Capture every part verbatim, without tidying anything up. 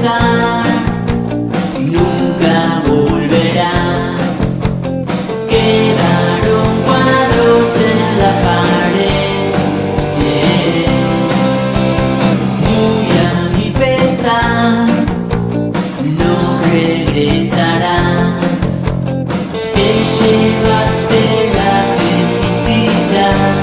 pesar, nunca volverás. Quedaron cuadros en la pared, muy a mi pesar, no regresarás. Te llevaste la felicidad.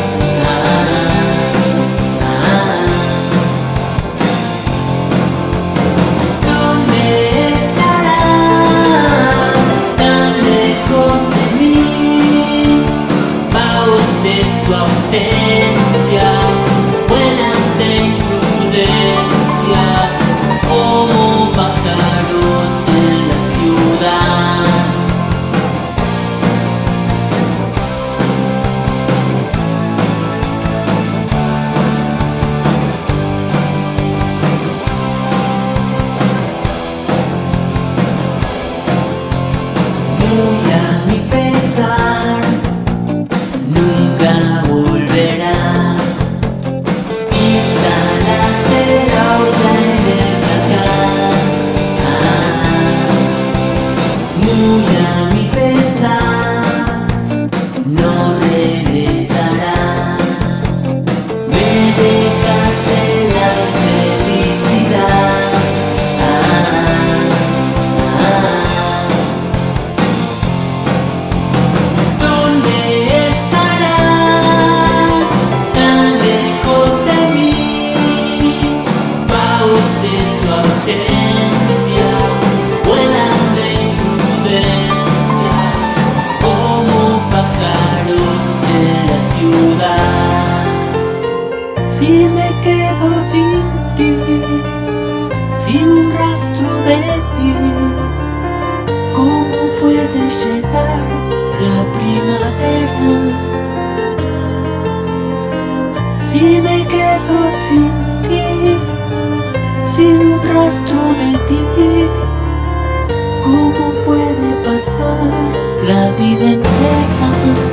Tu ausencia vuelan de imprudencia como pájaros en la ciudad. Muy a mi pesar, nunca volverás. Instalaste la horda en el placar. Muy a mi pesar, no regresarás. Me dejaste la felicidad. De tu ausencia vuelan de imprudencia como pájaros en la ciudad. Si me quedo sin ti, sin un rastro de ti, ¿cómo puede llegar la primavera? Si me quedo sin ti, sin un rastro de ti, ¿cómo puede pasar la vida entera?